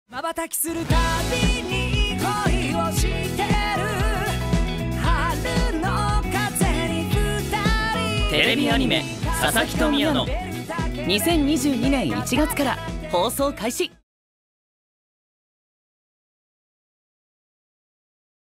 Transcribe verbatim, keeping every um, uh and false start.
瞬きするたびに恋をしてる春の風に二人。 テレビアニメ「佐々木と宮野」にせんにじゅうにねんいちがつから放送開始。